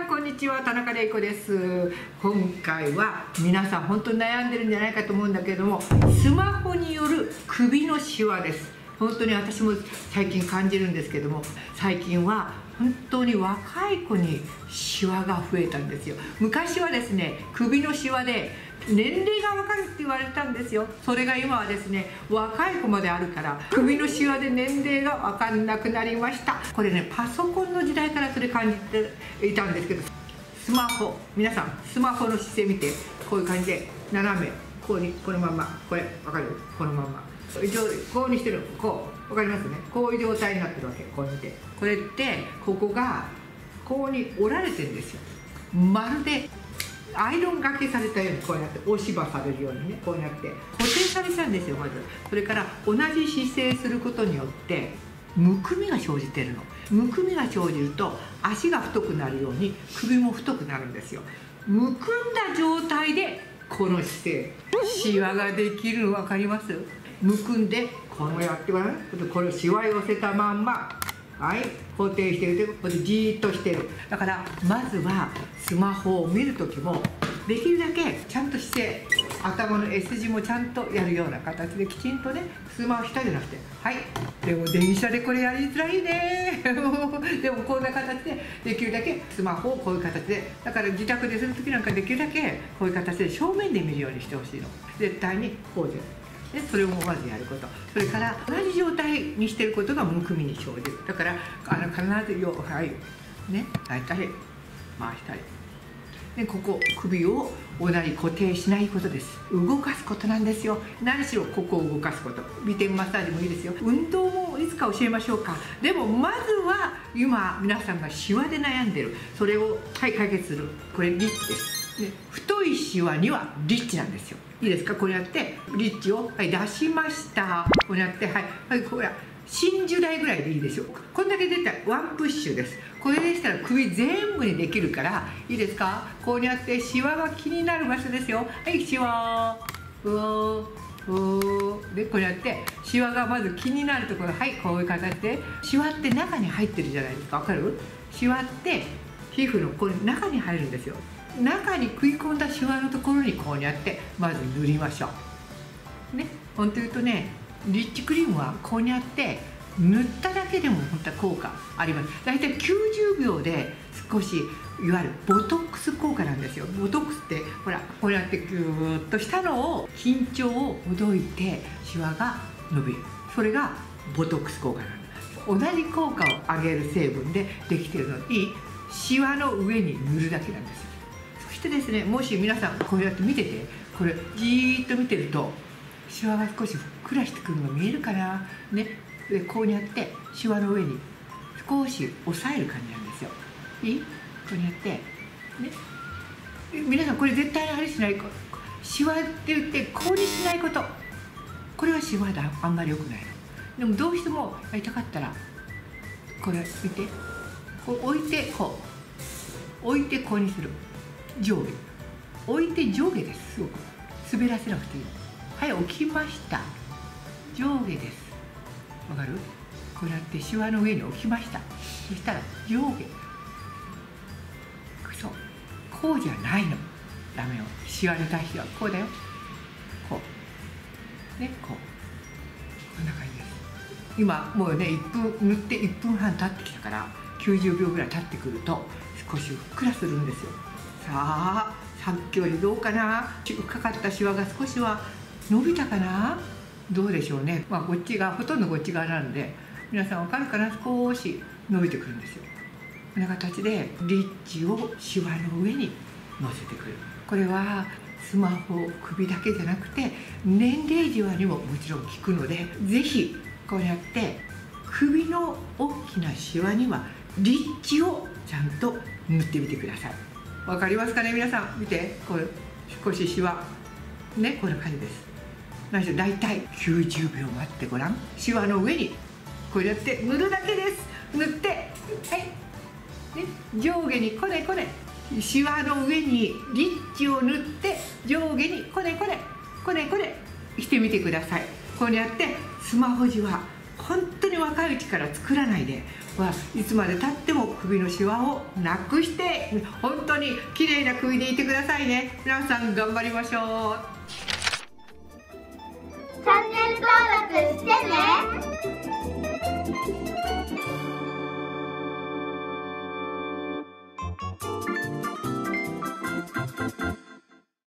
んこんにちは、田中玲子です。今回は皆さん本当に悩んでるんじゃないかと思うんだけれども、スマホによる首のシワです。本当に私も最近感じるんですけども、最近は本当に若い子にシワが増えたんですよ。昔はですね、首のシワで年齢が分かるって言われたんですよ。それが今はですね、若い子まであるから首のシワで年齢が分かんなくなりました。これね、パソコンの時代からそれ感じていたんですけど、スマホ、皆さんスマホの姿勢見て、こういう感じで斜めこうに、このまま、これ分かる？このままこうにしてる、こう分かりますね。こういう状態になってるわけ。こう見て、これってここがこうに折られてるんですよ。まるでアイロンがけされたように、こうやって押し刃されるようにね、こうやって固定されちゃうんですよ。まずそれから同じ姿勢することによってむくみが生じてるの。むくみが生じると足が太くなるように首も太くなるんですよ。むくんだ状態でこの姿勢、シワができるの分かります？むくんでこのやってごらん。これシワ寄せたまんま、はい、固定してる。これでじーっとしてる。だからまずはスマホを見るときもできるだけちゃんと姿勢、頭の S 字もちゃんとやるような形できちんとね、スマホ下じゃなくて、はい。でも電車でこれやりづらいねでもこんな形でできるだけスマホをこういう形で、だから自宅でする時なんかできるだけこういう形で正面で見るようにしてほしいの。絶対にこうです。でそれをまずやること、それから同じ状態にしていることがむくみに生じる。だから必ずはいね、やったり回したりで、ここ首を同じ固定しないことです。動かすことなんですよ。何しろここを動かすこと。尾ていマッサージもいいですよ。運動もいつか教えましょうか。でもまずは今皆さんがシワで悩んでる、それを解決する、これリッチです。で太いシワにはリッチなんですよ。いいですか？これやってリッチを、はい、出しました。これやって、はい、はい、これ真珠台ぐらいでいいですよ。こんだけ出たらワンプッシュです。これでしたら首全部にできるから、いいですか？こうやってシワが気になる場所ですよ。はい、シワでこうやってシワがまず気になるところ、はい、こういう形で。シワって中に入ってるじゃないですか。わかる？シワって皮膚のこれ中に入るんですよ。中に食い込んだシワのところにこうやってまず塗りましょうね。本当言うとね、リッチクリームはこうやって塗っただけでも本当は効果あります。大体90秒で少し、いわゆるボトックス効果なんですよ。ボトックスってほら、こうやってギューッとしたのを緊張をほどいてシワが伸びる。それがボトックス効果なんです。同じ効果を上げる成分でできているのに、シワの上に塗るだけなんですよ。そしてですね、もし皆さんこうやって見てて、これじーっと見てるとシワが少しふっくらしてくるのが見えるかなね。でこうやってシワの上に少し押さえる感じなんですよ。いい？こうやってね、皆さんこれ絶対にあれしない、シワって言ってこうにしないこと、これはシワだ、あんまり良くないの。でもどうしてもやりたかったら、これ見て、こう置いて、こう置いてこうにする。上下置いて上下です。すごく滑らせなくていい。はい、置きました。上下です。わかる？こうやってシワの上に置きました。そしたら上下、そう、こうじゃないの。ダメよ。シワに対してはこうだよ。こうね、こんな感じです。今もうね、1分塗って1分半経ってきたから、90秒ぐらい経ってくると少しふっくらするんですよ。さあ、さっきよりどうかな。かかったシワが少しは伸びたかな。どうでしょうね。まあこっちがほとんどこっち側なので、皆さん分かるかな。少し伸びてくるんですよ。こんな形でリッチをシワの上に乗せてくる。これはスマホ、首だけじゃなくて年齢時にももちろん効くので、是非こうやって首の大きなシワにはリッチをちゃんと塗ってみてください。わかりますかね、皆さん。見て、これ少しシワね、こんな感じです。だいたい90秒待ってごらん。シワの上にこうやって塗るだけです。塗って、はい、ね、上下にこねこね、シワの上にリッチを塗って上下にこねこねこねこねしてみてください。こうやってスマホ時は本当に若いうちから作らないで、いつまでたっても首のシワをなくして、本当に綺麗な首でいてくださいね。皆さん頑張りましょう。 チャンネル登録してね。